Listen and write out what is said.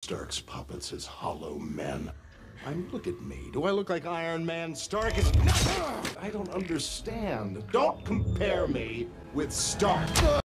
Stark's puppets as hollow men. Look at me. Do I look like Iron Man? Stark is... I don't understand. Don't compare me with Stark.